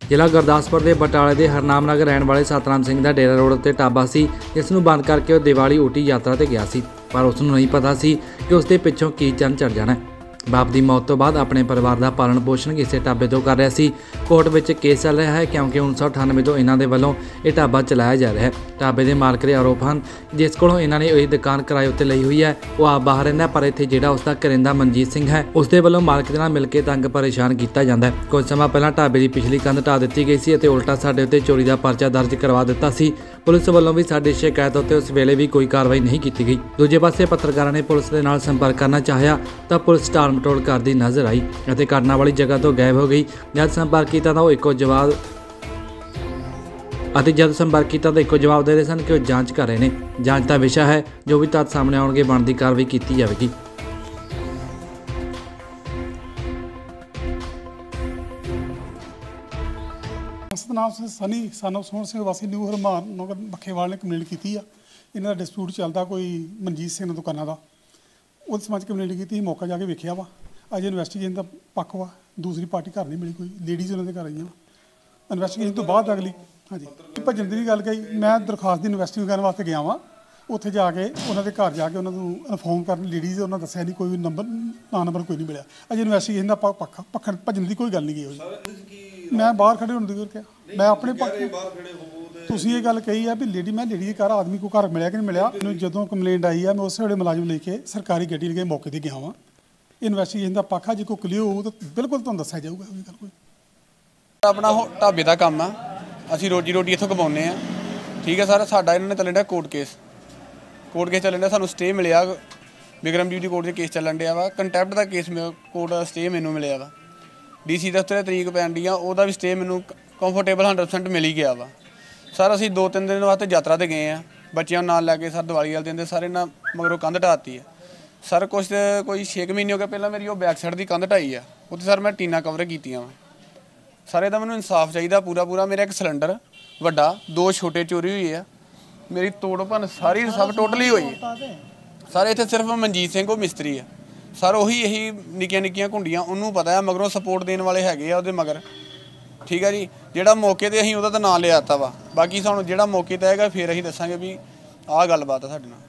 ਜ਼ਿਲ੍ਹਾ ਗੁਰਦਾਸਪੁਰ ਦੇ ਬਟਾਲੇ ਦੇ ਹਰਨਾਮ ਨਗਰ ਰਹਿਣ ਵਾਲੇ ਸਤਨਾਮ ਸਿੰਘ ਦਾ ਡੇਰਾ ਰੋਡ ਉੱਤੇ ਢਾਬਾ ਸੀ, ਜਿਸ ਨੂੰ ਬੰਦ ਕਰਕੇ ਉਹ ਦੀਵਾਲੀ ਊਟੀ ਯਾਤਰਾ ਤੇ ਗਿਆ ਸੀ, ਪਰ ਉਸ ਨੂੰ ਨਹੀਂ ਪਤਾ ਸੀ ਕਿ ਉਸ ਦੇ ਪਿੱਛੋਂ ਕੀ ਚੰਨ ਚੜ ਜਾਣਾ। ਬਾਪ ਦੀ ਮੌਤ ਤੋਂ ਬਾਅਦ ਆਪਣੇ ਪਰਿਵਾਰ ਦਾ ਪਾਲਣ ਪੋਸ਼ਣ ਕਿਸੇ ਢਾਬੇ ਤੋਂ ਕਰ ਰਿਹਾ ਸੀ। ਕੋਰਟ ਵਿੱਚ ਕੇਸ ਚੱਲ ਰਿਹਾ ਹੈ ਕਿਉਂਕਿ 1998 ਤੋਂ ਇਹਨਾਂ ਦੇ ਵੱਲੋਂ ਇਹ ਢਾਬਾ ਚਲਾਇਆ ਜਾ ਰਿਹਾ ਹੈ। ਢਾਬੇ ਦੇ ਮਾਲਕ ਦੇ ਆਰੋਪ ਹਨ ਜਿਸ ਕੋਲੋਂ ਇਹਨਾਂ ਨੇ ਇਹ ਦੁਕਾਨ ਕਿਰਾਏ ਉੱਤੇ ਲਈ ਹੋਈ ਹੈ। ਉਹ ਆਪ ਬਾਹਰ ਰਹਿੰਦਾ, ਪਰ ਇੱਥੇ ਜਿਹੜਾ ਉਸ ਦਾ ਕਰਿੰਦਾ ਮਨਜੀਤ ਸਿੰਘ ਹੈ, ਉਸ ਦੇ ਵੱਲੋਂ ਮਾਲਕ ਦੇ ਨਾਲ ਮਿਲ ਕੇ ਤੰਗ ਪਰੇਸ਼ਾਨ ਕੀਤਾ ਜਾਂਦਾ ਹੈ। ਕੁਝ ਸਮਾਂ ਪਹਿਲਾਂ ਢਾਬੇ ਦੀ ਪਿਛਲੀ ਕੰਧ ਢਾਹ ਦਿੱਤੀ ਗਈ ਸੀ ਅਤੇ ਉਲਟਾ ਸਾਡੇ ਉੱਤੇ ਚੋਰੀ ਦਾ ਪਰਚਾ ਦਰਜ ਕਰਵਾ ਦਿੱਤਾ ਸੀ। ਪੁਲਿਸ ਵੱਲੋਂ ਵੀ ਸਾਡੀ ਸ਼ਿਕਾਇਤ ਉੱਤੇ ਉਸ ਵੇਲੇ ਵੀ ਕੋਈ ਕਾਰਵਾਈ ਨਹੀਂ ਕੀਤੀ ਗਈ। ਦੂਜੇ ਪਾਸੇ ਪੱਤਰਕਾਰਾਂ ਨੇ ਪੁਲਿਸ ਦੇ ਨਾਲ ਸੰਪਰਕ ਕਰਨਾ ਚਾਹਿਆ ਤਾਂ ਪੁਲਿਸ ਟਾਲ ਮਟੋਲ ਕਰਦੀ ਨਜ਼ਰ ਆਈ ਅਤੇ ਘਟਨਾ ਵਾਲੀ ਜਗ੍ਹਾ ਤੋਂ ਗਾਇਬ ਹੋ ਗਈ। ਜਦ ਸੰਪਰਕ ਕੀਤਾ ਤਾਂ ਇੱਕੋ ਜਵਾਬ ਦੇ ਰਹੇ ਸਨ ਕਿ ਉਹ ਜਾਂਚ ਕਰ ਰਹੇ ਨੇ। ਜਾਂਚ ਦਾ ਵਿਸ਼ਾ ਹੈ, ਜੋ ਵੀ ਤੱਥ ਸਾਹਮਣੇ ਆਉਣਗੇ ਬਣਦੀ ਕਾਰਵਾਈ ਕੀਤੀ ਜਾਵੇਗੀ। ਸਤਨਾਮ ਸਿੰਘ ਸਨੀ ਸਨ ਆਫ ਸੋਹਣ ਸਿੰਘ ਵਾਸੀ ਨਿਊ ਹਰਮਾਨ ਨਗਰ ਬੱਖੇਵਾਲ ਨੇ ਕੰਪਲੇਂਟ ਕੀਤੀ ਆ। ਇਹਨਾਂ ਦਾ ਡਿਸਪਿਊਟ ਚੱਲਦਾ ਕੋਈ ਮਨਜੀਤ ਸਿੰਘ ਦੀ ਦੁਕਾਨਾਂ ਦਾ। ਉਹਦੇ ਸੰਬੰਧ ਕੰਪਲੇਂਟ ਕੀਤੀ, ਮੌਕਾ ਜਾ ਕੇ ਵੇਖਿਆ ਵਾ। ਅਜੇ ਇਨਵੈਸਟੀਗੇਸ਼ਨ ਦਾ ਪੱਖ ਵਾ, ਦੂਸਰੀ ਪਾਰਟੀ ਘਰ ਨਹੀਂ ਮਿਲੀ, ਕੋਈ ਲੇਡੀਜ਼ ਉਹਨਾਂ ਦੇ ਘਰ ਆਈਆਂ। ਇਨਵੈਸਟੀਗੇਸ਼ਨ ਤੋਂ ਬਾਅਦ ਅਗਲੀ ਹਾਂਜੀ ਭੱਜਣ ਦੀ ਵੀ ਗੱਲ ਕਹੀ। ਮੈਂ ਦਰਖਾਸਤ ਦੀ ਇਨਵੈਸਟੀਗੇਸ਼ਨ ਕਰਨ ਵਾਸਤੇ ਗਿਆ ਵਾਂ। ਉੱਥੇ ਜਾ ਕੇ ਉਹਨਾਂ ਦੇ ਘਰ ਜਾ ਕੇ ਉਹਨਾਂ ਨੂੰ ਇਨਫੋਰਮ ਕਰਨ, ਲੇਡੀਜ਼ ਉਹਨਾਂ ਦੱਸਿਆ ਨਹੀਂ ਕੋਈ ਨੰਬਰ ਕੋਈ ਨਹੀਂ ਮਿਲਿਆ। ਅਜੇ ਇਨਵੈਸਟੀਗੇਸ਼ਨ ਦਾ ਪੱਖ ਭੱਜਣ ਦੀ ਕੋਈ ਗੱਲ ਨਹੀਂ ਗਈ। ਮੈਂ ਬਾਹਰ ਖੜੇ ਹੋਣ ਦੀ ਕਿਹਾ, ਮੈਂ ਆਪਣੇ ਪੱਖ ਤੁਸੀਂ ਇਹ ਗੱਲ ਕਹੀ ਆ ਵੀ ਲੇਡੀ ਦੇ ਘਰ ਆਦਮੀ ਕੋਈ ਘਰ ਮਿਲਿਆ ਕਿ ਨਹੀਂ ਮਿਲਿਆ। ਮੈਨੂੰ ਜਦੋਂ ਕੰਪਲੇਂਟ ਆਈ ਆ, ਮੈਂ ਉਸੇ ਵੇਲੇ ਮੁਲਾਜ਼ਮ ਲੈ ਕੇ ਸਰਕਾਰੀ ਗੱਡੀ ਲੈ ਕੇ ਮੌਕੇ 'ਤੇ ਗਿਆ ਵਾਂ। ਇਨਵੈਸਟੀਗੇਸ਼ਨ ਦਾ ਪੱਖ ਆ, ਜੇ ਕੋਈ ਕਲੀਅਰ ਹੋਊ ਤਾਂ ਬਿਲਕੁਲ ਤੁਹਾਨੂੰ ਦੱਸਿਆ ਜਾਊਗਾ। ਕੋਈ ਗੱਲ ਕੋਈ ਆਪਣਾ ਢਾਬੇ ਦਾ ਕੰਮ ਆ, ਅਸੀਂ ਰੋਜੀ ਇੱਥੋਂ ਕਮਾਉਂਦੇ ਆ। ਠੀਕ ਹੈ ਸਰ, ਸਾਡਾ ਇਹਨਾਂ ਨੇ ਚੱਲਣ ਡਿਆ ਕੋਰਟ ਕੇਸ ਚੱਲਣ ਡਿਆ। ਸਾਨੂੰ ਸਟੇ ਮਿਲਿਆ, ਬਿਕਰਮਜੀਤ ਦੀ ਕੋਰਟ 'ਚ ਕੇਸ ਚੱਲਣ ਡਿਆ ਵਾ। ਕੰਟੈਂਪਟ ਦਾ ਕੇਸ ਕੋਰਟ ਸਟੇ ਮੈਨੂੰ ਮਿਲਿਆ ਵਾ। DC ਦਫ਼ਤਰ ਦੀ ਤਰੀਕ ਪੈਂਦੀ ਆ, ਉਹਦਾ ਵੀ ਸਟੇ ਮੈਨੂੰ ਕੰਫਰਟੇਬਲ 100% ਮਿਲ ਹੀ ਗਿਆ ਵਾ। ਸਰ ਅਸੀਂ 2-3 ਦਿਨ ਵਾਸਤੇ ਯਾਤਰਾ 'ਤੇ ਗਏ ਆ, ਬੱਚਿਆਂ ਨੂੰ ਨਾਲ ਲੈ ਕੇ। ਸਰ ਦੀਵਾਲੀ ਵਾਲੇ ਦਿਨ ਦੇ ਸਾਰੇ ਇਹਨਾਂ ਮਗਰੋਂ ਕੰਧ ਢਾਤੀ ਆ। ਸਰ ਕੋਈ 6 ਮਹੀਨੇ ਹੋ ਗਏ ਪਹਿਲਾਂ ਮੇਰੀ ਉਹ ਬੈਕ ਸਾਈਡ ਦੀ ਕੰਧ ਢਾਈ ਆ, ਉੱਥੇ ਸਰ ਮੈਂ ਟੀਨਾ ਕਵਰ ਕੀਤੀਆਂ ਵਾ। ਸਾਰੇ ਦਾ ਮੈਨੂੰ ਇਨਸਾਫ ਚਾਹੀਦਾ ਪੂਰਾ। ਮੇਰਾ ਇੱਕ ਸਿਲੰਡਰ ਵੱਡਾ, 2 ਛੋਟੇ ਚੋਰੀ ਹੋਏ ਆ। ਮੇਰੀ ਤੋੜ ਭੰਨ ਸਾਰੀ ਸਭ ਟੋਟਲੀ ਹੋਈ ਹੈ। ਸਰ ਇੱਥੇ ਸਿਰਫ ਮਨਜੀਤ ਸਿੰਘ ਉਹ ਮਿਸਤਰੀ ਆ। ਸਰ ਉਹੀ ਇਹੀ ਨਿੱਕੀਆਂ ਘੁੰਡੀਆਂ ਉਹਨੂੰ ਪਤਾ ਆ, ਮਗਰੋਂ ਸਪੋਰਟ ਦੇਣ ਵਾਲੇ ਹੈਗੇ ਆ ਉਹਦੇ ਮਗਰ। ਠੀਕ ਹੈ ਜੀ, ਜਿਹੜਾ ਮੌਕੇ 'ਤੇ ਅਸੀਂ ਉਹਦਾ ਤਾਂ ਨਾਂ ਲਿਆ ਤਾ ਵਾ। ਬਾਕੀ ਸਾਨੂੰ ਜਿਹੜਾ ਮੌਕੇ 'ਤੇ ਆਏਗਾ ਫਿਰ ਅਸੀਂ ਦੱਸਾਂਗੇ ਵੀ ਆਹ ਗੱਲਬਾਤ ਆ ਸਾਡੇ ਨਾਲ।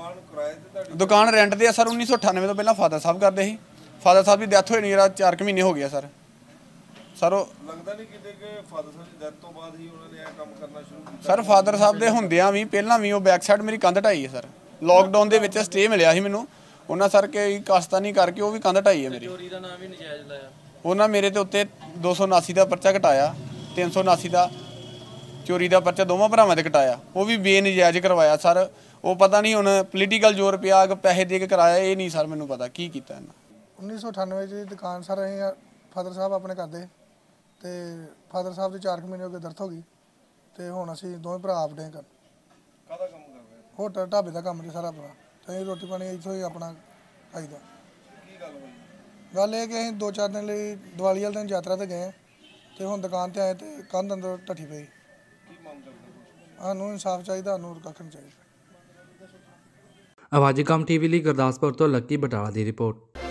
ਦੁਕਾਨ ਰੈਂਟ 'ਤੇ ਆ ਸਰ। 1998 ਤੋਂ ਪਹਿਲਾਂ ਫਾਦਰ ਸਾਹਿਬ ਕਰਦੇ ਸੀ। ਫਾਦਰ ਸਾਹਿਬ ਦੀ ਡੈਥ ਹੋਈ ਨਹੀਂ, 4 ਕੁ ਮਹੀਨੇ ਹੋ ਗਿਆ ਸਰ। ਉਹ ਲੱਗਦਾ ਨਹੀਂ ਕਿਤੇ ਕਿ ਫਾਦਰ ਸਾਹਿਬ ਦੀ ਡੈਥ ਤੋਂ ਬਾਅਦ ਹੀ ਉਹਨਾਂ ਨੇ ਇਹ ਕੰਮ ਕਰਨਾ ਸ਼ੁਰੂ ਕੀਤਾ। ਸਰ ਫਾਦਰ ਸਾਹਿਬ ਦੇ ਹੁੰਦਿਆਂ ਵੀ ਪਹਿਲਾਂ ਵੀ ਉਹ ਬੈਕ ਸਾਈਡ ਮੇਰੀ ਕੰਧ ਢਾਈ ਹੈ ਸਰ। ਲੋਕਡਾਊਨ ਦੇ ਵਿੱਚ ਸਟੇ ਮਿਲਿਆ ਸੀ ਮੈਨੂੰ ਉਹਨਾਂ ਸਰ ਕਿ ਕਾਸਤਾਨੀ ਕਰਕੇ ਉਹ ਵੀ ਕੰਧ ਢਾਈ ਹੈ ਮੇਰੀ। ਚੋਰੀ ਦਾ ਨਾਮ ਵੀ ਨਜਾਇਜ਼ ਲਾਇਆ ਉਹਨਾਂ ਮੇਰੇ ਤੇ ਉੱਤੇ 279 ਦਾ ਪਰਚਾ ਕਟਾਇਆ, 379 ਦਾ ਚੋਰੀ ਦਾ ਪਰਚਾ ਦੋਵਾਂ ਭਰਾਵਾਂ ਤੇ ਕਟਾਇਆ। ਉਹ ਵੀ ਬੇਨਜਾਇਜ਼ ਕਰਵਾਇਆ ਸਰ। ਉਹ ਪਤਾ ਨਹੀਂ ਹੁਣ ਪੋਲੀਟੀਕਲ ਜ਼ੋਰ ਪਿਆ, ਪੈਸੇ ਦੇ ਕੇ ਕਰਾਇਆ, ਇਹ ਨਹੀਂ ਸਰ ਮੈਨੂੰ ਪਤਾ ਕੀ ਕੀਤਾ ਇਹਨਾਂ। 1998 ਦੀ ਦੁਕਾਨ ਸਰ ਅਸੀਂ ਫਾਦਰ ਸਾਹਿਬ ਆਪਣੇ ਕਰਦੇ ਤੇ ਫਾਦਰ ਸਾਹਿਬ ਦੇ 4 ਮਹੀਨੇ ਹੋ ਗਏ ਦਰਦ ਹੋ ਗਈ ਤੇ ਹੁਣ ਅਸੀਂ ਦੋਵੇਂ ਭਰਾ ਆਪਣੇ ਕਰ ਕਾਹਦਾ ਕੰਮ ਕਰ ਰਹੇ? ਹੋਟਲ ਢਾਬੇ ਦਾ ਕੰਮ ਤੇ ਸਾਰਾ ਆਪਣਾ, ਤੇ ਅਸੀਂ ਰੋਟੀ ਪਾਣੀ ਇੱਥੋਂ ਹੀ ਆਪਣਾ ਖਾਈਦਾ। ਕੀ ਗੱਲ ਹੋਈ? ਗੱਲ ਇਹ ਕਿ ਅਸੀਂ 2-4 ਦਿਨ ਲਈ ਦੀਵਾਲੀ ਵਾਲੇ ਦਿਨ ਯਾਤਰਾ ਤੇ ਗਏ ਤੇ ਹੁਣ ਦੁਕਾਨ ਤੇ ਆਏ ਤੇ ਕੰਧ ਅੰਦਰ ਢੱਠੀ ਪਈ। ਕੀ ਮੰਗ ਕਰਦੇ? ਸਾਨੂੰ ਇਨਸਾਫ ਚਾਹੀਦਾ, ਸਾਨੂੰ ਕੱਖ ਨਹੀਂ ਚਾਹੀਦਾ। ਆਵਾਜ਼ੀ ਕਮ TV ਲਈ ਗੁਰਦਾਸਪੁਰ ਤੋਂ ਲੱਕੀ ਬਟਾਲਾ ਦੀ ਰਿਪੋਰਟ।